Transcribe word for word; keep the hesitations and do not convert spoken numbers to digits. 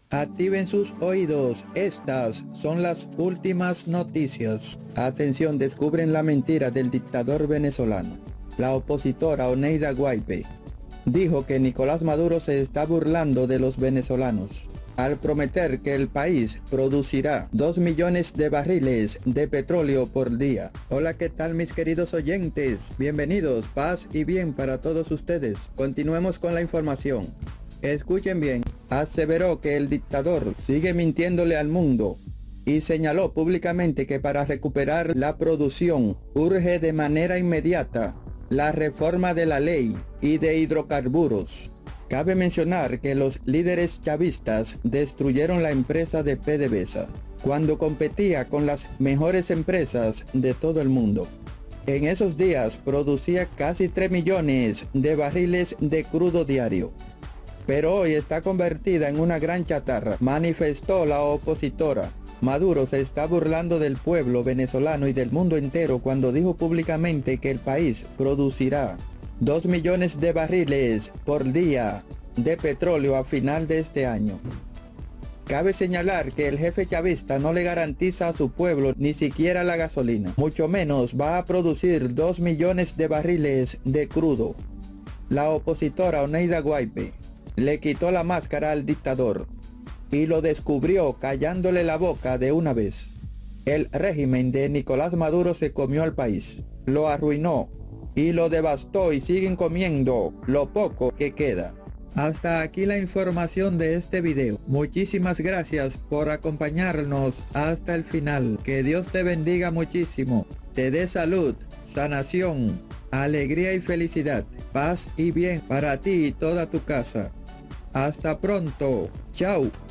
Activen sus oídos, estas son las últimas noticias. Atención, descubren la mentira del dictador venezolano. La opositora Oneida Guaipé dijo que Nicolás Maduro se está burlando de los venezolanos al prometer que el país producirá dos millones de barriles de petróleo por día. Hola, ¿qué tal mis queridos oyentes? Bienvenidos, paz y bien para todos ustedes. Continuemos con la información. Escuchen bien, aseveró que el dictador sigue mintiéndole al mundo y señaló públicamente que para recuperar la producción urge de manera inmediata la reforma de la ley y de hidrocarburos. Cabe mencionar que los líderes chavistas destruyeron la empresa de PDVSA cuando competía con las mejores empresas de todo el mundo. En esos días producía casi tres millones de barriles de crudo diario, pero hoy está convertida en una gran chatarra, manifestó la opositora. Maduro se está burlando del pueblo venezolano y del mundo entero cuando dijo públicamente que el país producirá dos millones de barriles por día de petróleo a final de este año. Cabe señalar que el jefe chavista no le garantiza a su pueblo ni siquiera la gasolina, mucho menos va a producir dos millones de barriles de crudo. La opositora Oneida Guaipé le quitó la máscara al dictador y lo descubrió callándole la boca de una vez. El régimen de Nicolás Maduro se comió al país, lo arruinó y lo devastó y siguen comiendo lo poco que queda. Hasta aquí la información de este video. Muchísimas gracias por acompañarnos hasta el final. Que Dios te bendiga muchísimo, te dé salud, sanación, alegría y felicidad, paz y bien para ti y toda tu casa. Hasta pronto. Chao.